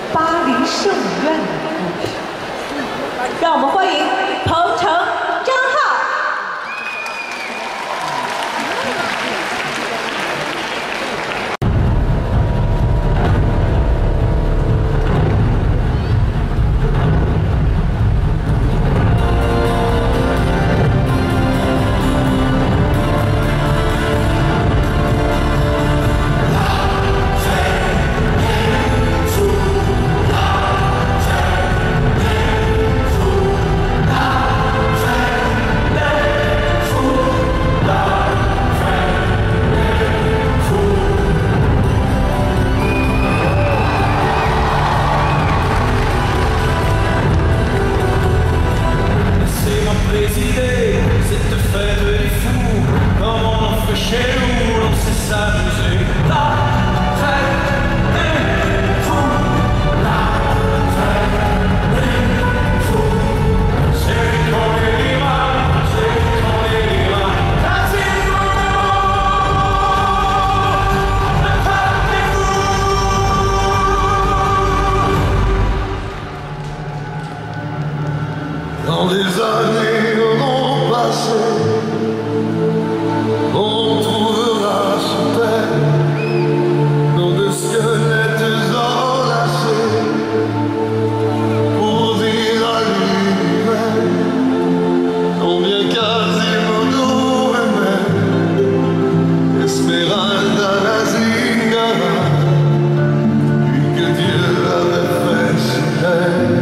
巴黎圣母院的故事。让我们欢迎彭程、张浩。 Quand les années auront passé, on trouvera sous terre nos deux squelettes enlacés pour dire à l'univers combien Quasimodo aimait Esmeralda la Zingara, puis que Dieu avait fait sur terre.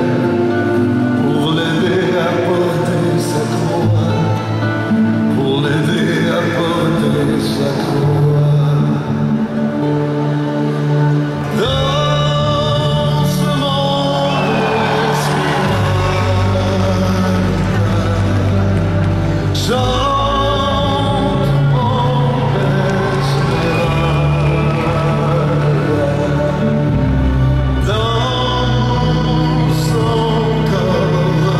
Pour l'aider à porter sa couronne. Dans ce monde chante mon Esmeralda. Dans son corps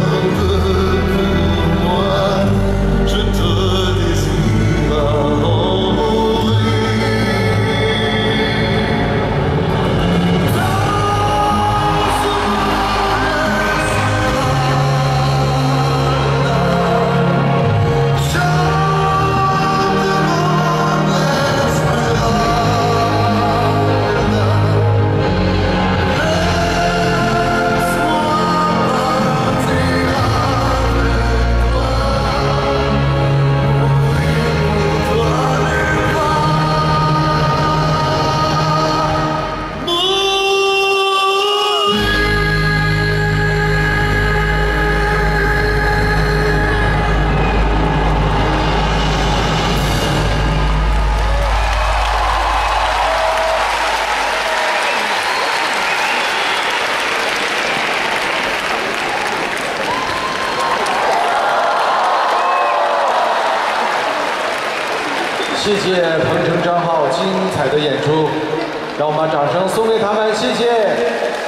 谢谢彭程、张浩精彩的演出，让我们把掌声送给他们，谢谢。